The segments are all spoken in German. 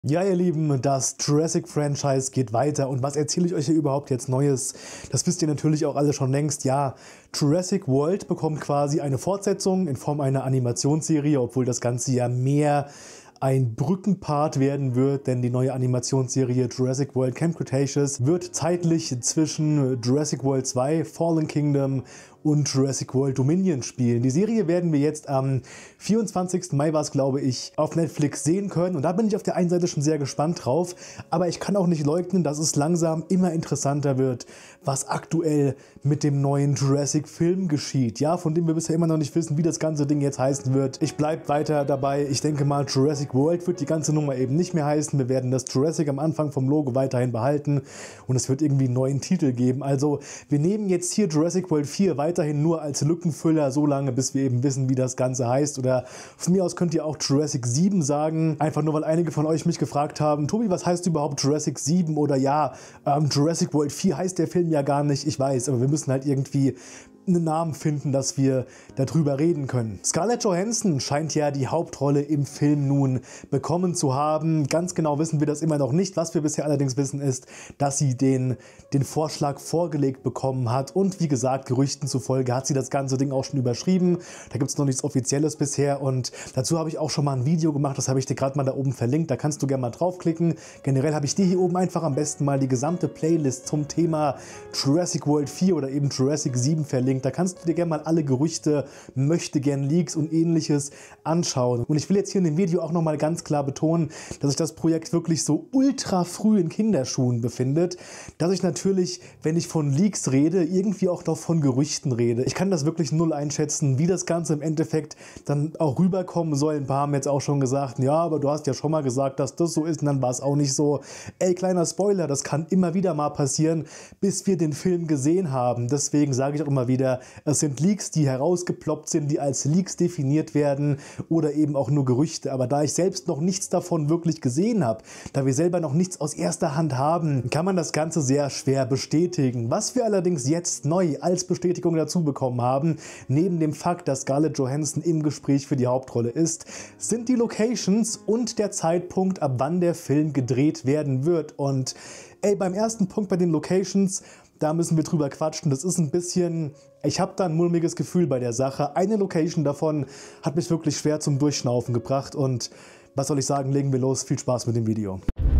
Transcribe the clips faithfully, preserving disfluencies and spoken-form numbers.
Ja, ihr Lieben, das Jurassic-Franchise geht weiter. Und was erzähle ich euch hier überhaupt jetzt Neues? Das wisst ihr natürlich auch alle schon längst. Ja, Jurassic World bekommt quasi eine Fortsetzung in Form einer Animationsserie, obwohl das Ganze ja mehr ein Brückenpart werden wird, denn die neue Animationsserie Jurassic World Camp Cretaceous wird zeitlich zwischen Jurassic World zwei, Fallen Kingdom und Jurassic World Dominion spielen. Die Serie werden wir jetzt am vierundzwanzigsten Mai, war es glaube ich, auf Netflix sehen können und da bin ich auf der einen Seite schon sehr gespannt drauf, aber ich kann auch nicht leugnen, dass es langsam immer interessanter wird, was aktuell mit dem neuen Jurassic-Film geschieht. Ja, von dem wir bisher immer noch nicht wissen, wie das ganze Ding jetzt heißen wird. Ich bleibe weiter dabei. Ich denke mal, Jurassic World wird die ganze Nummer eben nicht mehr heißen. Wir werden das Jurassic am Anfang vom Logo weiterhin behalten und es wird irgendwie einen neuen Titel geben. Also wir nehmen jetzt hier Jurassic World vier weiterhin nur als Lückenfüller, so lange, bis wir eben wissen, wie das Ganze heißt. Oder von mir aus könnt ihr auch Jurassic sieben sagen. Einfach nur, weil einige von euch mich gefragt haben, Tobi, was heißt überhaupt Jurassic sieben? Oder ja, ähm, Jurassic World vier heißt der Film ja gar nicht. Ich weiß, aber wir müssen halt irgendwie einen Namen finden, dass wir darüber reden können. Scarlett Johansson scheint ja die Hauptrolle im Film nun bekommen zu haben. Ganz genau wissen wir das immer noch nicht. Was wir bisher allerdings wissen ist, dass sie den, den Vorschlag vorgelegt bekommen hat und wie gesagt, Gerüchten zufolge hat sie das ganze Ding auch schon überschrieben. Da gibt es noch nichts Offizielles bisher und dazu habe ich auch schon mal ein Video gemacht, das habe ich dir gerade mal da oben verlinkt, da kannst du gerne mal draufklicken. Generell habe ich dir hier oben einfach am besten mal die gesamte Playlist zum Thema Jurassic World vier oder eben Jurassic sieben verlinkt. Da kannst du dir gerne mal alle Gerüchte, Möchtegern Leaks und ähnliches anschauen. Und ich will jetzt hier in dem Video auch nochmal ganz klar betonen, dass sich das Projekt wirklich so ultra früh in Kinderschuhen befindet, dass ich natürlich, wenn ich von Leaks rede, irgendwie auch noch von Gerüchten rede. Ich kann das wirklich null einschätzen, wie das Ganze im Endeffekt dann auch rüberkommen soll. Ein paar haben jetzt auch schon gesagt, ja, aber du hast ja schon mal gesagt, dass das so ist und dann war es auch nicht so. Ey, kleiner Spoiler, das kann immer wieder mal passieren, bis wir den Film gesehen haben. Deswegen sage ich auch immer wieder, es sind Leaks, die herausgeploppt sind, die als Leaks definiert werden oder eben auch nur Gerüchte. Aber da ich selbst noch nichts davon wirklich gesehen habe, da wir selber noch nichts aus erster Hand haben, kann man das Ganze sehr schwer bestätigen. Was wir allerdings jetzt neu als Bestätigung dazu bekommen haben, neben dem Fakt, dass Scarlett Johansson im Gespräch für die Hauptrolle ist, sind die Locations und der Zeitpunkt, ab wann der Film gedreht werden wird. Und ey, beim ersten Punkt bei den Locations, da müssen wir drüber quatschen. Das ist ein bisschen, ich habe da ein mulmiges Gefühl bei der Sache. Eine Location davon hat mich wirklich schwer zum Durchschnaufen gebracht und was soll ich sagen, legen wir los. Viel Spaß mit dem Video.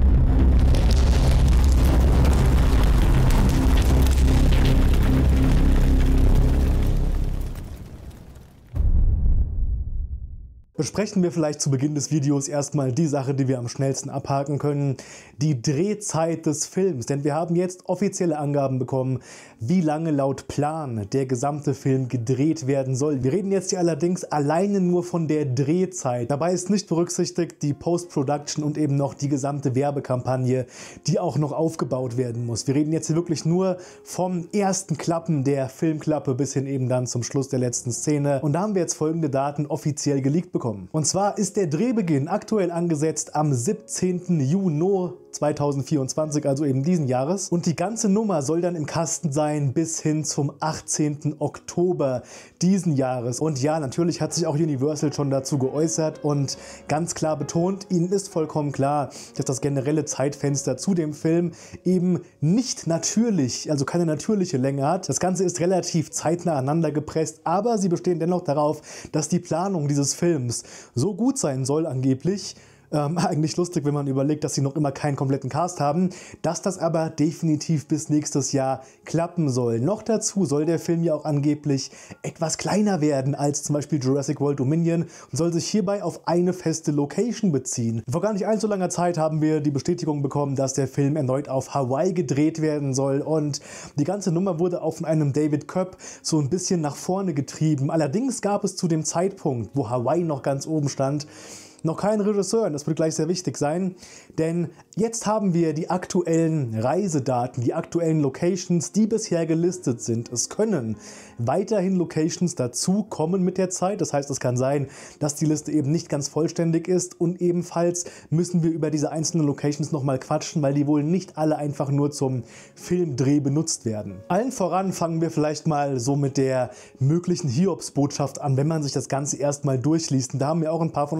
Besprechen wir vielleicht zu Beginn des Videos erstmal die Sache, die wir am schnellsten abhaken können, die Drehzeit des Films. Denn wir haben jetzt offizielle Angaben bekommen, wie lange laut Plan der gesamte Film gedreht werden soll. Wir reden jetzt hier allerdings alleine nur von der Drehzeit. Dabei ist nicht berücksichtigt die Post-Production und eben noch die gesamte Werbekampagne, die auch noch aufgebaut werden muss. Wir reden jetzt hier wirklich nur vom ersten Klappen der Filmklappe bis hin eben dann zum Schluss der letzten Szene. Und da haben wir jetzt folgende Daten offiziell geleakt bekommen. Und zwar ist der Drehbeginn aktuell angesetzt am siebzehnten Juni zweitausendvierundzwanzig, also eben diesen Jahres. Und die ganze Nummer soll dann im Kasten sein bis hin zum achtzehnten Oktober diesen Jahres. Und ja, natürlich hat sich auch Universal schon dazu geäußert und ganz klar betont, ihnen ist vollkommen klar, dass das generelle Zeitfenster zu dem Film eben nicht natürlich, also keine natürliche Länge hat. Das Ganze ist relativ zeitnah aneinander gepresst, aber sie bestehen dennoch darauf, dass die Planung dieses Films so gut sein soll angeblich, Ähm, eigentlich lustig, wenn man überlegt, dass sie noch immer keinen kompletten Cast haben, dass das aber definitiv bis nächstes Jahr klappen soll. Noch dazu soll der Film ja auch angeblich etwas kleiner werden als zum Beispiel Jurassic World Dominion und soll sich hierbei auf eine feste Location beziehen. Vor gar nicht allzu langer Zeit haben wir die Bestätigung bekommen, dass der Film erneut auf Hawaii gedreht werden soll und die ganze Nummer wurde auch von einem David Koepp so ein bisschen nach vorne getrieben. Allerdings gab es zu dem Zeitpunkt, wo Hawaii noch ganz oben stand, noch kein Regisseur, und das wird gleich sehr wichtig sein, denn jetzt haben wir die aktuellen Reisedaten, die aktuellen Locations, die bisher gelistet sind. Es können weiterhin Locations dazu kommen mit der Zeit, das heißt, es kann sein, dass die Liste eben nicht ganz vollständig ist und ebenfalls müssen wir über diese einzelnen Locations nochmal quatschen, weil die wohl nicht alle einfach nur zum Filmdreh benutzt werden. Allen voran fangen wir vielleicht mal so mit der möglichen Hiobsbotschaft an, wenn man sich das Ganze erstmal durchliest. Und da haben mir auch ein paar von euch auf Instagram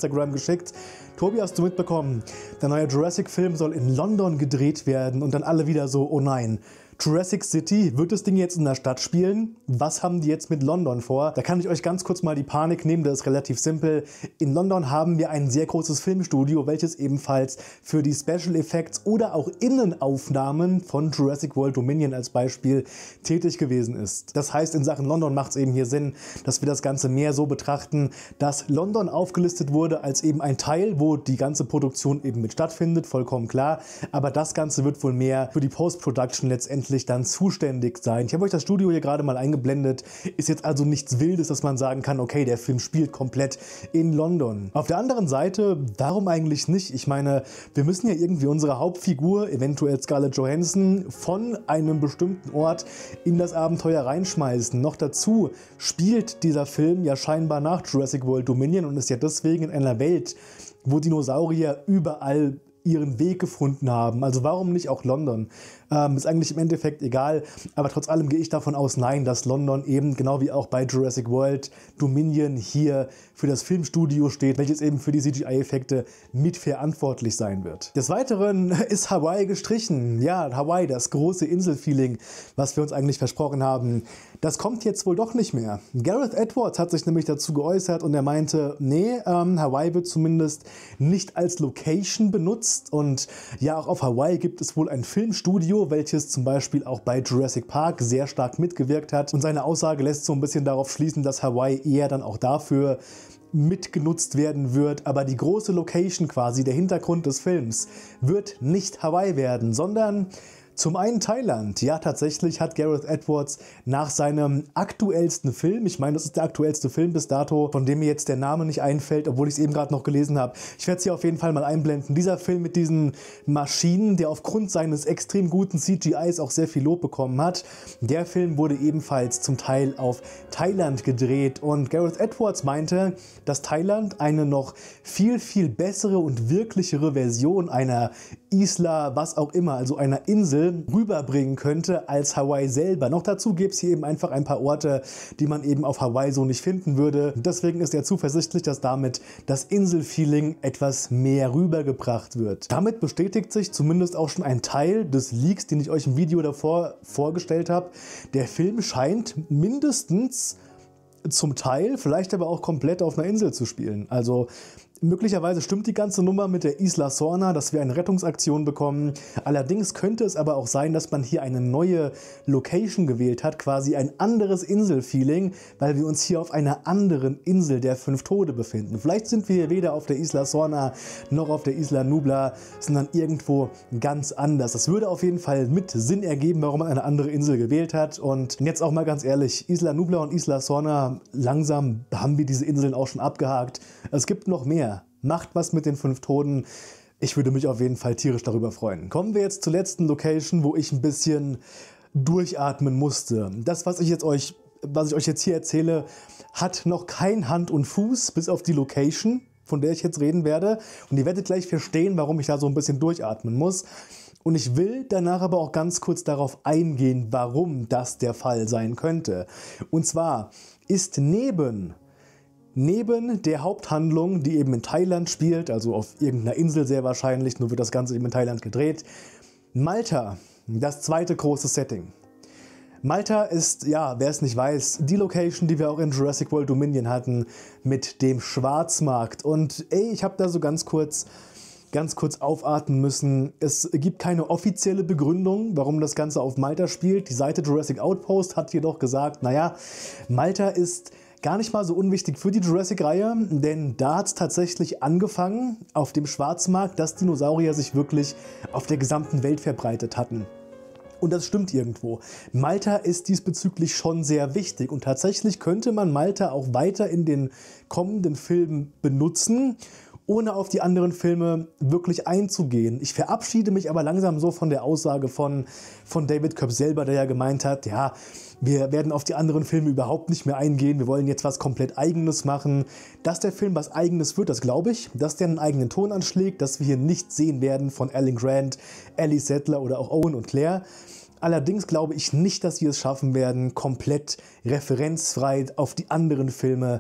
Instagram geschickt. Tobi, hast du mitbekommen, der neue Jurassic-Film soll in London gedreht werden und dann alle wieder so, oh nein. Jurassic City, wird das Ding jetzt in der Stadt spielen? Was haben die jetzt mit London vor? Da kann ich euch ganz kurz mal die Panik nehmen, das ist relativ simpel. In London haben wir ein sehr großes Filmstudio, welches ebenfalls für die Special Effects oder auch Innenaufnahmen von Jurassic World Dominion als Beispiel tätig gewesen ist. Das heißt, in Sachen London macht es eben hier Sinn, dass wir das Ganze mehr so betrachten, dass London aufgelistet wurde als eben ein Teil, wo die ganze Produktion eben mit stattfindet, vollkommen klar. Aber das Ganze wird wohl mehr für die Post-Production letztendlich dann zuständig sein. Ich habe euch das Studio hier gerade mal eingeblendet. Ist jetzt also nichts Wildes, dass man sagen kann, okay, der Film spielt komplett in London. Auf der anderen Seite, warum eigentlich nicht? Ich meine, wir müssen ja irgendwie unsere Hauptfigur, eventuell Scarlett Johansson, von einem bestimmten Ort in das Abenteuer reinschmeißen. Noch dazu spielt dieser Film ja scheinbar nach Jurassic World Dominion und ist ja deswegen in einer Welt, wo Dinosaurier überall ihren Weg gefunden haben. Also warum nicht auch London? Ähm, ist eigentlich im Endeffekt egal, aber trotz allem gehe ich davon aus, nein, dass London eben, genau wie auch bei Jurassic World Dominion, hier für das Filmstudio steht, welches eben für die C G I-Effekte mitverantwortlich sein wird. Des Weiteren ist Hawaii gestrichen. Ja, Hawaii, das große Inselfeeling, was wir uns eigentlich versprochen haben, das kommt jetzt wohl doch nicht mehr. Gareth Edwards hat sich nämlich dazu geäußert und er meinte, nee, ähm, Hawaii wird zumindest nicht als Location benutzt und ja, auch auf Hawaii gibt es wohl ein Filmstudio, welches zum Beispiel auch bei Jurassic Park sehr stark mitgewirkt hat und seine Aussage lässt so ein bisschen darauf schließen, dass Hawaii eher dann auch dafür mitgenutzt werden wird, aber die große Location quasi, der Hintergrund des Films, wird nicht Hawaii werden, sondern zum einen Thailand. Ja, tatsächlich hat Gareth Edwards nach seinem aktuellsten Film, ich meine, das ist der aktuellste Film bis dato, von dem mir jetzt der Name nicht einfällt, obwohl ich es eben gerade noch gelesen habe. Ich werde es hier auf jeden Fall mal einblenden. Dieser Film mit diesen Maschinen, der aufgrund seines extrem guten C G Is auch sehr viel Lob bekommen hat, der Film wurde ebenfalls zum Teil auf Thailand gedreht und Gareth Edwards meinte, dass Thailand eine noch viel, viel bessere und wirklichere Version einer Isla, was auch immer, also einer Insel, rüberbringen könnte als Hawaii selber. Noch dazu gibt es hier eben einfach ein paar Orte, die man eben auf Hawaii so nicht finden würde. Deswegen ist er zuversichtlich, dass damit das Inselfeeling etwas mehr rübergebracht wird. Damit bestätigt sich zumindest auch schon ein Teil des Leaks, den ich euch im Video davor vorgestellt habe. Der Film scheint mindestens zum Teil, vielleicht aber auch komplett auf einer Insel zu spielen. Also möglicherweise stimmt die ganze Nummer mit der Isla Sorna, dass wir eine Rettungsaktion bekommen. Allerdings könnte es aber auch sein, dass man hier eine neue Location gewählt hat, quasi ein anderes Inselfeeling, weil wir uns hier auf einer anderen Insel der fünf Tode befinden. Vielleicht sind wir weder auf der Isla Sorna noch auf der Isla Nublar, sondern irgendwo ganz anders. Das würde auf jeden Fall mit Sinn ergeben, warum man eine andere Insel gewählt hat. Und jetzt auch mal ganz ehrlich, Isla Nublar und Isla Sorna, langsam haben wir diese Inseln auch schon abgehakt. Es gibt noch mehr. Macht was mit den fünf Toten. Ich würde mich auf jeden Fall tierisch darüber freuen. Kommen wir jetzt zur letzten Location, wo ich ein bisschen durchatmen musste. Das, was ich jetzt euch, was ich euch jetzt hier erzähle, hat noch kein Hand und Fuß, bis auf die Location, von der ich jetzt reden werde. Und ihr werdet gleich verstehen, warum ich da so ein bisschen durchatmen muss. Und ich will danach aber auch ganz kurz darauf eingehen, warum das der Fall sein könnte. Und zwar ist neben Neben der Haupthandlung, die eben in Thailand spielt, also auf irgendeiner Insel sehr wahrscheinlich, nur wird das Ganze eben in Thailand gedreht, Malta, das zweite große Setting. Malta ist, ja, wer es nicht weiß, die Location, die wir auch in Jurassic World Dominion hatten, mit dem Schwarzmarkt. Und ey, ich habe da so ganz kurz, ganz kurz aufatmen müssen. Es gibt keine offizielle Begründung, warum das Ganze auf Malta spielt. Die Seite Jurassic Outpost hat jedoch gesagt, naja, Malta ist gar nicht mal so unwichtig für die Jurassic-Reihe, denn da hat es tatsächlich angefangen auf dem Schwarzmarkt, dass Dinosaurier sich wirklich auf der gesamten Welt verbreitet hatten. Und das stimmt irgendwo. Malta ist diesbezüglich schon sehr wichtig und tatsächlich könnte man Malta auch weiter in den kommenden Filmen benutzen, ohne auf die anderen Filme wirklich einzugehen. Ich verabschiede mich aber langsam so von der Aussage von, von David Koepp selber, der ja gemeint hat, ja, wir werden auf die anderen Filme überhaupt nicht mehr eingehen, wir wollen jetzt was komplett Eigenes machen. Dass der Film was Eigenes wird, das glaube ich, dass der einen eigenen Ton anschlägt, dass wir hier nichts sehen werden von Alan Grant, Ellie Sattler oder auch Owen und Claire. Allerdings glaube ich nicht, dass sie es schaffen werden, komplett referenzfrei auf die anderen Filme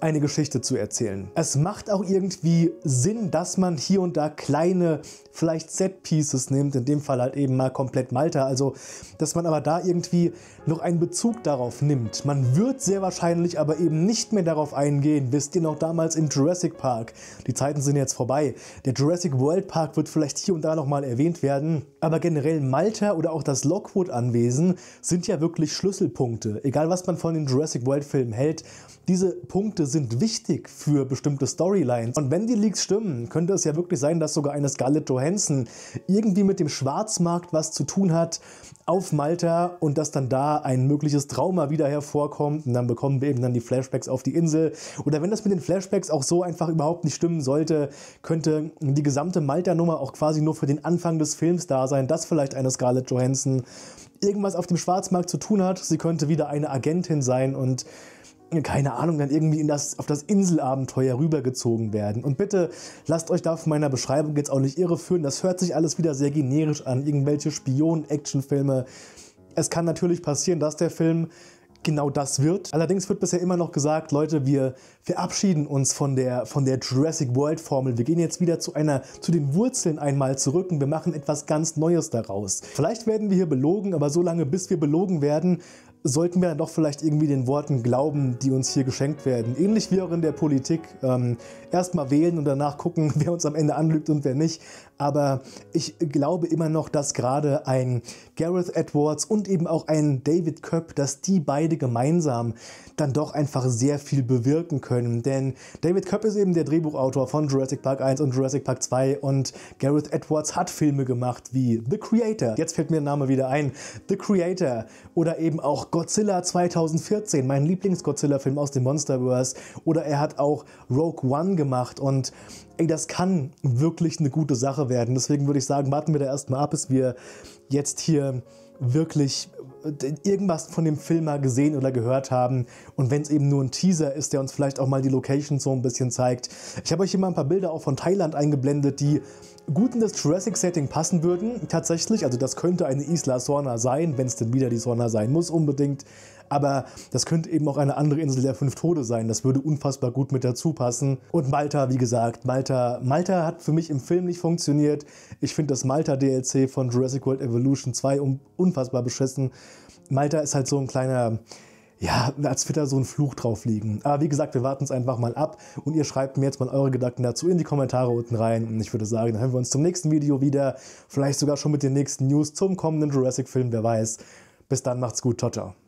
eine Geschichte zu erzählen. Es macht auch irgendwie Sinn, dass man hier und da kleine, vielleicht Set-Pieces nimmt, in dem Fall halt eben mal komplett Malta, also dass man aber da irgendwie noch einen Bezug darauf nimmt. Man wird sehr wahrscheinlich aber eben nicht mehr darauf eingehen, wisst ihr noch damals im Jurassic Park, die Zeiten sind jetzt vorbei, der Jurassic World Park wird vielleicht hier und da nochmal erwähnt werden, aber generell Malta oder auch das Lockwood-Anwesen sind ja wirklich Schlüsselpunkte, egal was man von den Jurassic World Filmen hält, diese Punkte sind wichtig für bestimmte Storylines. Und wenn die Leaks stimmen, könnte es ja wirklich sein, dass sogar eine Scarlett Johansson irgendwie mit dem Schwarzmarkt was zu tun hat auf Malta und dass dann da ein mögliches Trauma wieder hervorkommt und dann bekommen wir eben dann die Flashbacks auf die Insel. Oder wenn das mit den Flashbacks auch so einfach überhaupt nicht stimmen sollte, könnte die gesamte Malta-Nummer auch quasi nur für den Anfang des Films da sein, dass vielleicht eine Scarlett Johansson irgendwas auf dem Schwarzmarkt zu tun hat. Sie könnte wieder eine Agentin sein und keine Ahnung, dann irgendwie in das, auf das Inselabenteuer rübergezogen werden. Und bitte lasst euch da von meiner Beschreibung jetzt auch nicht irreführen, das hört sich alles wieder sehr generisch an, irgendwelche Spion-Actionfilme. Es kann natürlich passieren, dass der Film genau das wird. Allerdings wird bisher immer noch gesagt, Leute, wir verabschieden uns von der, von der Jurassic World Formel. Wir gehen jetzt wieder zu einer, zu den Wurzeln einmal zurück und wir machen etwas ganz Neues daraus. Vielleicht werden wir hier belogen, aber so lange bis wir belogen werden, sollten wir dann doch vielleicht irgendwie den Worten glauben, die uns hier geschenkt werden. Ähnlich wie auch in der Politik. Ähm, Erstmal wählen und danach gucken, wer uns am Ende anlügt und wer nicht. Aber ich glaube immer noch, dass gerade ein Gareth Edwards und eben auch ein David Koepp, dass die beide gemeinsam dann doch einfach sehr viel bewirken können. Denn David Koepp ist eben der Drehbuchautor von Jurassic Park eins und Jurassic Park zwei und Gareth Edwards hat Filme gemacht wie The Creator. Jetzt fällt mir der Name wieder ein. The Creator oder eben auch Godzilla zweitausendvierzehn, mein Lieblings-Godzilla-Film aus dem Monsterverse. Oder er hat auch Rogue One gemacht und ey, das kann wirklich eine gute Sache werden. Deswegen würde ich sagen, warten wir da erstmal ab, bis wir jetzt hier wirklich irgendwas von dem Film mal gesehen oder gehört haben. Und wenn es eben nur ein Teaser ist, der uns vielleicht auch mal die Location so ein bisschen zeigt. Ich habe euch hier mal ein paar Bilder auch von Thailand eingeblendet, die gut in das Jurassic-Setting passen würden. Tatsächlich, also das könnte eine Isla Sorna sein, wenn es denn wieder die Sorna sein muss unbedingt. Aber das könnte eben auch eine andere Insel der Fünf Tode sein. Das würde unfassbar gut mit dazu passen. Und Malta, wie gesagt, Malta, Malta hat für mich im Film nicht funktioniert. Ich finde das Malta-D L C von Jurassic World Evolution zwei unfassbar beschissen. Malta ist halt so ein kleiner, ja, als würde da so ein Fluch drauf liegen. Aber wie gesagt, wir warten es einfach mal ab und ihr schreibt mir jetzt mal eure Gedanken dazu in die Kommentare unten rein. Und ich würde sagen, dann hören wir uns zum nächsten Video wieder. Vielleicht sogar schon mit den nächsten News zum kommenden Jurassic-Film, wer weiß. Bis dann, macht's gut, ciao, ciao.